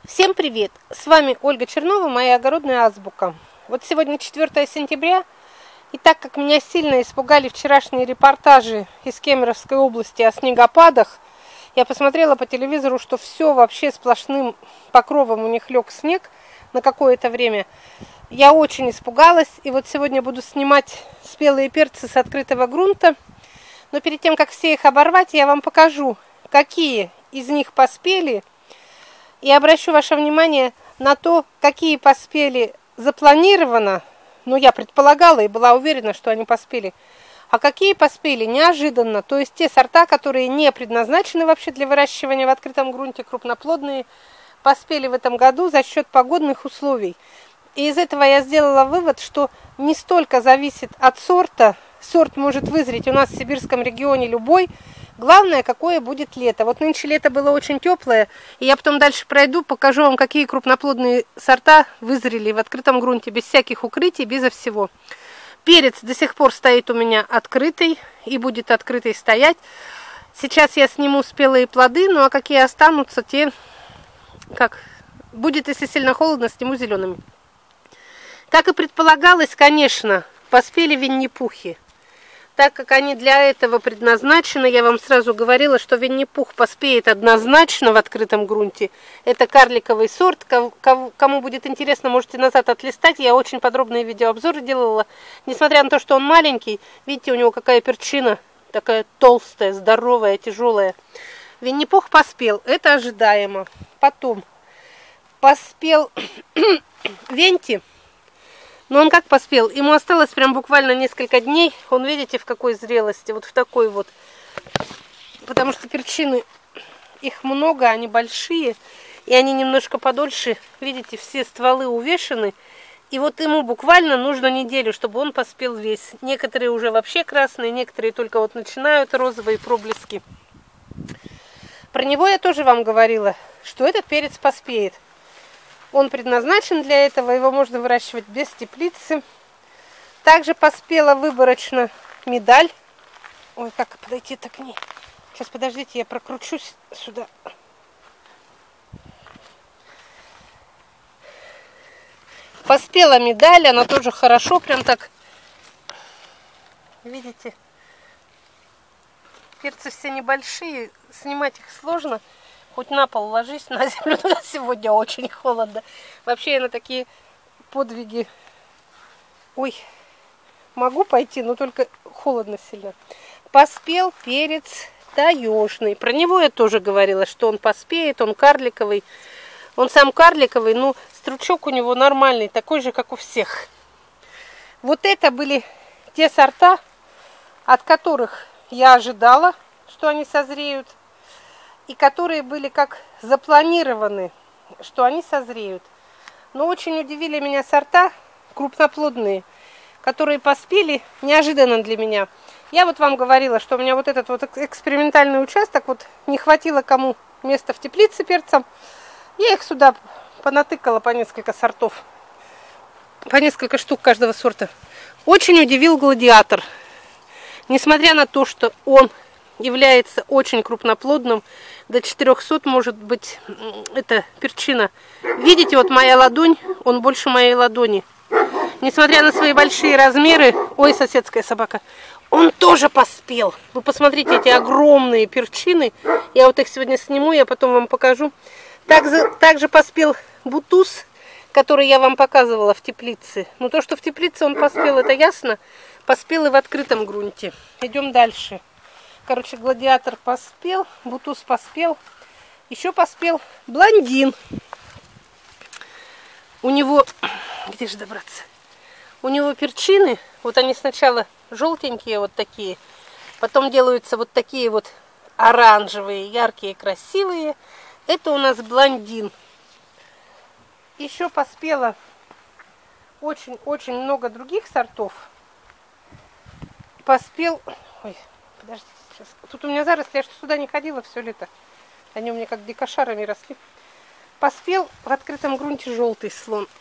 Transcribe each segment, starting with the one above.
Всем привет! С вами Ольга Чернова, моя огородная азбука. Вот сегодня 4 сентября, и так как меня сильно испугали вчерашние репортажи из Кемеровской области о снегопадах, я посмотрела по телевизору, что все вообще сплошным покровом у них лег снег на какое-то время. Я очень испугалась, и вот сегодня буду снимать спелые перцы с открытого грунта. Но перед тем, как все их оборвать, я вам покажу, какие из них поспели. И обращу ваше внимание на то, какие поспели запланировано, но я предполагала и была уверена, что они поспели, а какие поспели неожиданно, то есть те сорта, которые не предназначены вообще для выращивания в открытом грунте, крупноплодные, поспели в этом году за счет погодных условий. И из этого я сделала вывод, что не столько зависит от сорта, сорт может вызреть у нас в сибирском регионе любой, главное, какое будет лето. Вот нынче лето было очень теплое, и я потом дальше пройду, покажу вам, какие крупноплодные сорта вызрели в открытом грунте, без всяких укрытий, безо всего. Перец до сих пор стоит у меня открытый и будет открытый стоять. Сейчас я сниму спелые плоды, ну а какие останутся, те, как будет, если сильно холодно, сниму зелеными. Как и предполагалось, конечно, поспели винни-пухи. Так как они для этого предназначены, я вам сразу говорила, что винни-пух поспеет однозначно в открытом грунте. Это карликовый сорт. Кому будет интересно, можете назад отлистать. Я очень подробные видеообзоры делала. Несмотря на то, что он маленький, видите, у него какая перчина. Такая толстая, здоровая, тяжелая. Винни-пух поспел. Это ожидаемо. Потом поспел венти. Но он как поспел? Ему осталось прям буквально несколько дней. Он, видите, в какой зрелости? Вот в такой вот. Потому что перчины, их много, они большие. И они немножко подольше. Видите, все стволы увешаны. И вот ему буквально нужно неделю, чтобы он поспел весь. Некоторые уже вообще красные, некоторые только вот начинают розовые проблески. Про него я тоже вам говорила, что этот перец поспеет. Он предназначен для этого, его можно выращивать без теплицы. Также поспела выборочно медаль. Ой, как подойти-то к ней? Сейчас, подождите, я прокручусь сюда. Поспела медаль, она тоже хорошо, прям так. Видите? Перцы все небольшие, снимать их сложно. Хоть на пол ложись, на землю, сегодня очень холодно. Вообще я на такие подвиги, ой, могу пойти, но только холодно сильно. Поспел перец таежный. Про него я тоже говорила, что он поспеет, он карликовый. Он сам карликовый, но стручок у него нормальный, такой же, как у всех. Вот это были те сорта, от которых я ожидала, что они созреют. И которые были как запланированы, что они созреют. Но очень удивили меня сорта крупноплодные, которые поспели неожиданно для меня. Я вот вам говорила, что у меня вот этот вот экспериментальный участок, вот не хватило кому места в теплице перцам. Я их сюда понатыкала по несколько сортов, по несколько штук каждого сорта. Очень удивил гладиатор. Несмотря на то, что он является очень крупноплодным, до 400 может быть это перчина. Видите, вот моя ладонь, он больше моей ладони. Несмотря на свои большие размеры, ой, соседская собака, он тоже поспел. Вы посмотрите, эти огромные перчины. Я вот их сегодня сниму, я потом вам покажу. Также поспел бутуз, который я вам показывала в теплице. Но то, что в теплице он поспел, это ясно. Поспел и в открытом грунте. Идем дальше. Короче, гладиатор поспел, бутуз поспел. Еще поспел блондин. У него, где же добраться? У него перчины, вот они сначала желтенькие вот такие, потом делаются вот такие вот оранжевые, яркие, красивые. Это у нас блондин. Еще поспело очень-очень много других сортов. Поспел, ой, подождите. Тут у меня заросли, я что сюда не ходила все лето. Они у меня как дикошарами росли. Поспел в открытом грунте желтый слон.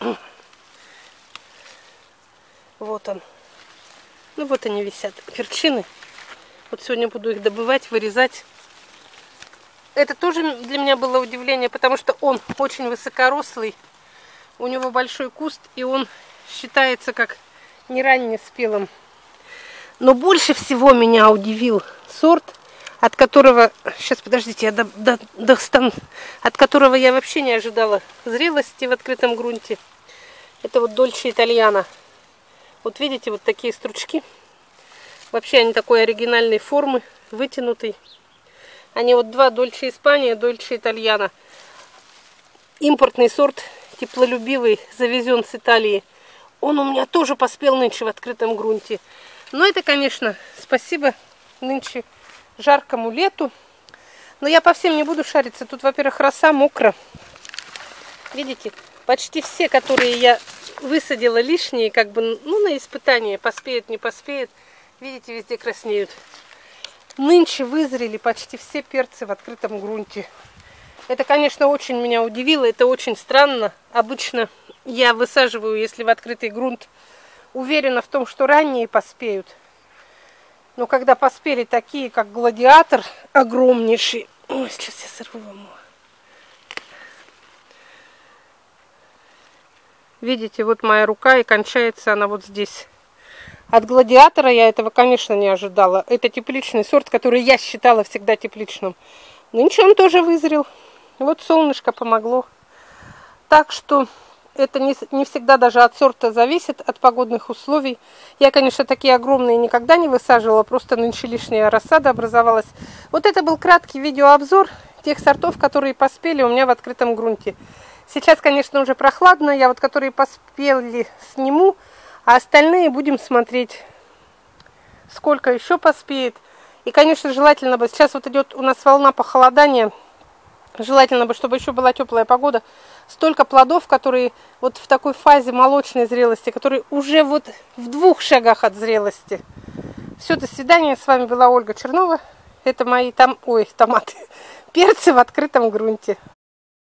Вот он. Ну вот они висят, перчины. Вот сегодня буду их добывать, вырезать. Это тоже для меня было удивление, потому что он очень высокорослый. У него большой куст, и он считается как не ранне спелым. Но больше всего меня удивил сорт, от которого, сейчас подождите, я достану, от которого я вообще не ожидала зрелости в открытом грунте. Это вот Дольче Итальяно. Вот видите, вот такие стручки. Вообще они такой оригинальной формы, вытянутый. Они вот два Дольче Испания, Дольче Итальяно. Импортный сорт, теплолюбивый, завезен с Италии. Он у меня тоже поспел нынче в открытом грунте. Но это, конечно, спасибо нынче жаркому лету. Но я по всем не буду шариться. Тут, во-первых, роса, мокро. Видите, почти все, которые я высадила лишние, как бы, ну, на испытание, поспеют, не поспеют. Видите, везде краснеют. Нынче вызрели почти все перцы в открытом грунте. Это, конечно, очень меня удивило. Это очень странно. Обычно я высаживаю, если в открытый грунт, уверена в том, что ранние поспеют. Но когда поспели такие, как Гладиатор, огромнейший. Ой, сейчас я сорву вам его. Видите, вот моя рука, и кончается она вот здесь. От Гладиатора я этого, конечно, не ожидала. Это тепличный сорт, который я считала всегда тепличным. Нынче он тоже вызрел. Вот солнышко помогло. Так что это не всегда даже от сорта зависит, от погодных условий. Я, конечно, такие огромные никогда не высаживала, просто нынче лишняя рассада образовалась. Вот это был краткий видеообзор тех сортов, которые поспели у меня в открытом грунте. Сейчас, конечно, уже прохладно, я вот которые поспели сниму, а остальные будем смотреть, сколько еще поспеет. И, конечно, желательно бы, сейчас вот идет у нас волна похолодания, желательно бы, чтобы еще была теплая погода. Столько плодов, которые вот в такой фазе молочной зрелости, которые уже вот в 2 шагах от зрелости. Все, до свидания. С вами была Ольга Чернова. Это мои томаты, перцы в открытом грунте.